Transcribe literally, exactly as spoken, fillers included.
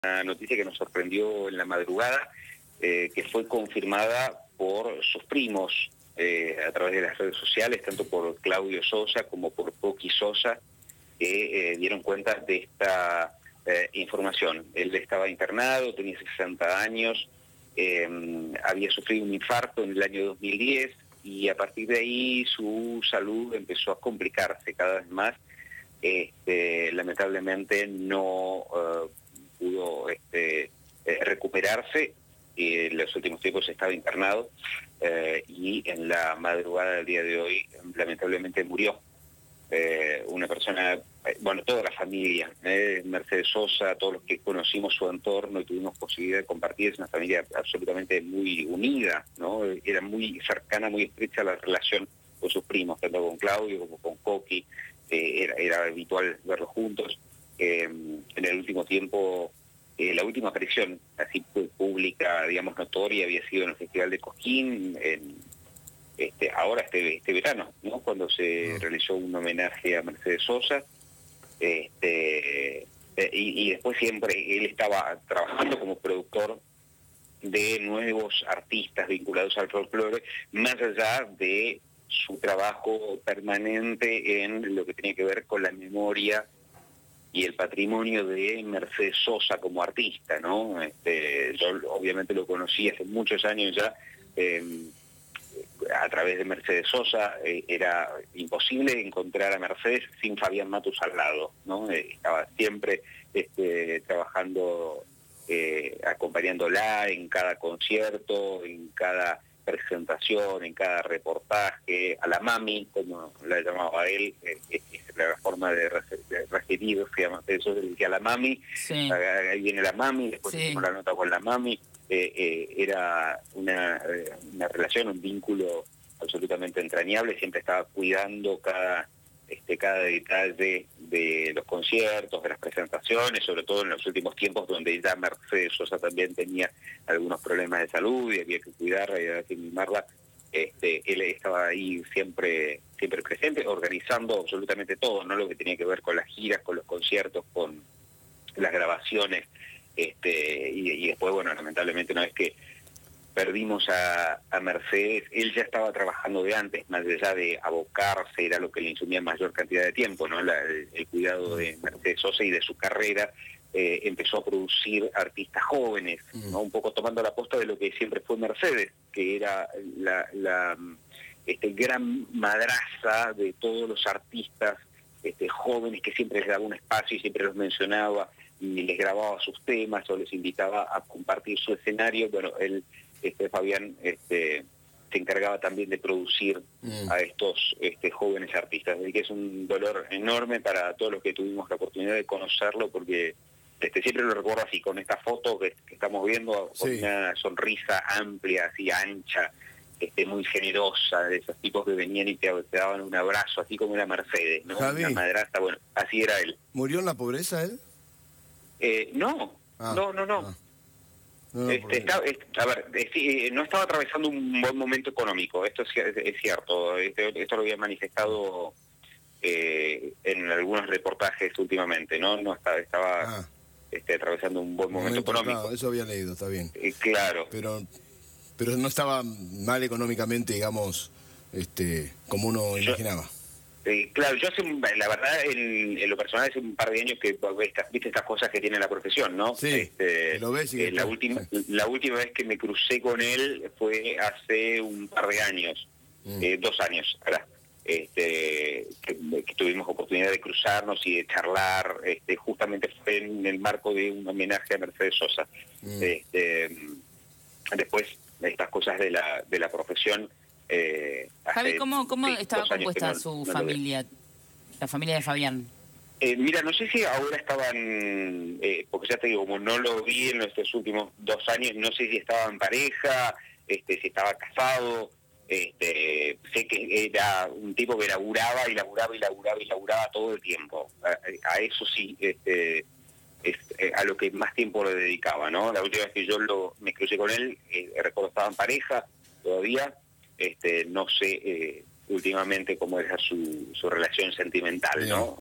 Una noticia que nos sorprendió en la madrugada, eh, que fue confirmada por sus primos eh, a través de las redes sociales, tanto por Claudio Sosa como por Poqui Sosa, que eh, dieron cuenta de esta eh, información. Él estaba internado, tenía sesenta años, eh, había sufrido un infarto en el año dos mil diez y a partir de ahí su salud empezó a complicarse cada vez más. Este, lamentablemente no uh, pudo este, eh, recuperarse. Eh, en los últimos tiempos estaba internado eh, y en la madrugada del día de hoy lamentablemente murió. Eh, una persona, eh, bueno, toda la familia, eh, Mercedes Sosa, todos los que conocimos su entorno y tuvimos posibilidad de compartir, es una familia absolutamente muy unida, ¿no? Era muy cercana, muy estrecha la relación con sus primos, tanto con Claudio como con Coqui. Eh, era, era habitual verlos juntos. Eh, en el último tiempo, eh, la última aparición así pública, digamos, notoria, había sido en el Festival de Cosquín, en, este, ahora este, este verano, ¿no? Cuando se realizó un homenaje a Mercedes Sosa. Este, eh, y, y después siempre él estaba trabajando como productor de nuevos artistas vinculados al folclore, más allá de su trabajo permanente en lo que tiene que ver con la memoria y el patrimonio de Mercedes Sosa como artista, ¿no? Este, yo obviamente lo conocí hace muchos años ya, eh, a través de Mercedes Sosa. Eh, era imposible encontrar a Mercedes sin Fabián Matus al lado, ¿no? Eh, estaba siempre este, trabajando, eh, acompañándola en cada concierto, en cada presentación, en cada reportaje, a la mami, como la llamaba él, eh, es la forma de referido, se llama, eso se decía la mami, sí. Ahí viene la mami, después sí. Hicimos la nota con la mami. Eh, eh, era una, eh, una relación, un vínculo absolutamente entrañable, siempre estaba cuidando cada, este, cada detalle de los conciertos, de las presentaciones, sobre todo en los últimos tiempos donde ya Mercedes Sosa también tenía algunos problemas de salud y había que cuidarla y había que mimarla. Este, él estaba ahí siempre, siempre presente, organizando absolutamente todo, no lo que tenía que ver con las giras, con los conciertos, con las grabaciones. Este, y, y después, bueno, lamentablemente una vez que perdimos a, a Mercedes, él ya estaba trabajando de antes, más allá de abocarse, era lo que le insumía mayor cantidad de tiempo, ¿no? La, el, el cuidado de Mercedes Sosa y de su carrera. Eh, empezó a producir artistas jóvenes, ¿no? Un poco tomando la posta de lo que siempre fue Mercedes, que era la, la este, gran madraza de todos los artistas este, jóvenes, que siempre les daba un espacio y siempre los mencionaba y les grababa sus temas o les invitaba a compartir su escenario. Bueno, él, este, Fabián, este, se encargaba también de producir mm. a estos este, jóvenes artistas. Así que es un dolor enorme para todos los que tuvimos la oportunidad de conocerlo, porque este, siempre lo recuerdo así, con esta foto que, que estamos viendo, con sí. una sonrisa amplia, así ancha, este, muy generosa, de esos tipos que venían y te, te daban un abrazo, así como era Mercedes, ¿no? Javi, una madrastra, bueno, así era él. ¿Murió en la pobreza él? Eh, no, ah, no, no, no. Ah. No, no, este, está, es, a ver, es, no estaba atravesando un buen momento económico, esto es, es cierto, este, esto lo había manifestado eh, en algunos reportajes últimamente, ¿no? No estaba, estaba ah. este, atravesando un buen un momento, momento económico. Claro, eso había leído, está bien. Eh, claro. Pero, pero no estaba mal económicamente, digamos, este, como uno Yo, imaginaba. Eh, claro, yo hace, la verdad, en, en lo personal hace un par de años que estas, viste estas cosas que tiene la profesión, ¿no? Sí, este, lo ves y eh, la, última, sí. la última vez que me crucé con él fue hace un par de años, mm. eh, dos años, ¿verdad? Este, que, que tuvimos oportunidad de cruzarnos y de charlar, este, justamente fue en el marco de un homenaje a Mercedes Sosa. Mm. Este, después, estas cosas de la, de la profesión... Eh, Javi, ¿cómo, cómo estaba compuesta no, su no familia, la familia de Fabián? Eh, mira, no sé si ahora estaban, eh, porque ya te digo, como no lo vi en estos últimos dos años, no sé si estaba en pareja, este, si estaba casado. Este, sé que era un tipo que laburaba y laburaba y laburaba y laburaba todo el tiempo. A, a eso sí, este, es eh, a lo que más tiempo le dedicaba, ¿no? La última vez que yo lo, me crucé con él, eh, recuerdo estaba en pareja todavía. Este, no sé eh, últimamente cómo era su, su relación sentimental, ¿no?